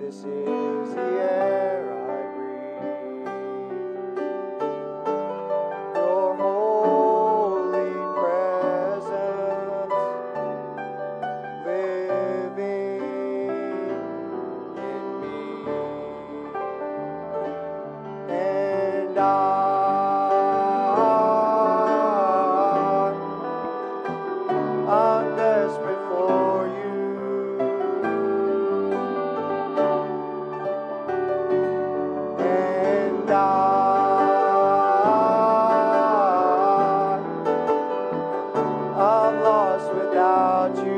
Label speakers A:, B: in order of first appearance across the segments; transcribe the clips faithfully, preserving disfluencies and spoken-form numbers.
A: This is the air I breathe. Your holy presence living in me. And I, I'm desperate for you. And I, I'm lost without you.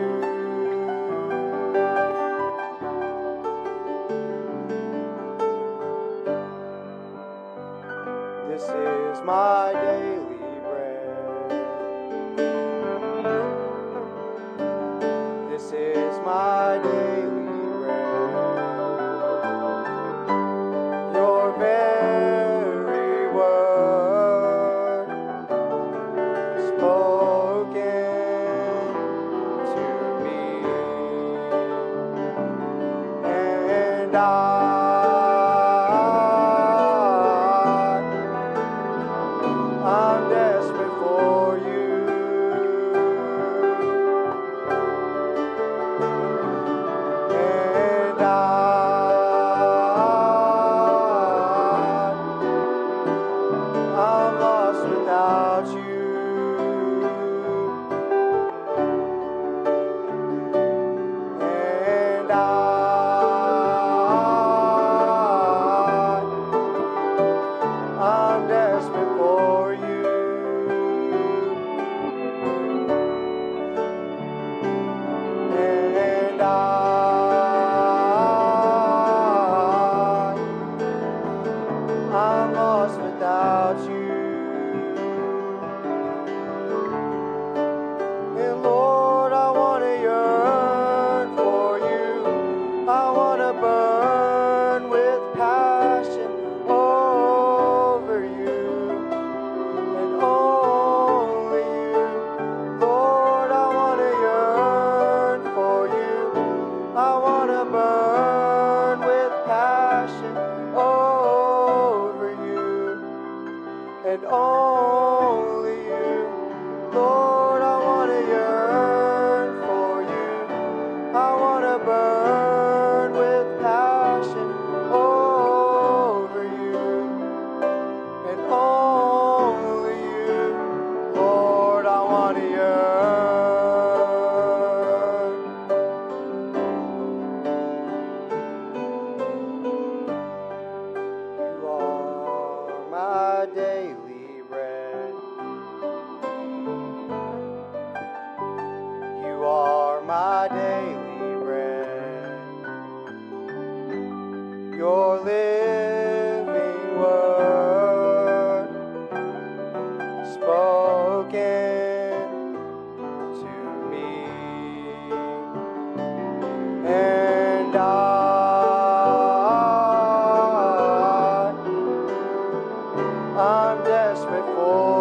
A: This is my daily bread. This is my daily bread. Your very word spoken to me. And I, I'm desperate for you. And I, I'm lost without you. And I, I'm desperate for you. And I, I'm lost without you. And Lord, I want to yearn for you. I want to burn with passion over you and only you. Lord, I want to yearn for you. I want to burn with passion over you and only you. Lord, I want to yearn for you. I want to burn with passion over you and only you. Lord, I want to yearn. You are my daily bread. You are my daily bread. Your living word spoken to me. And I, I'm desperate for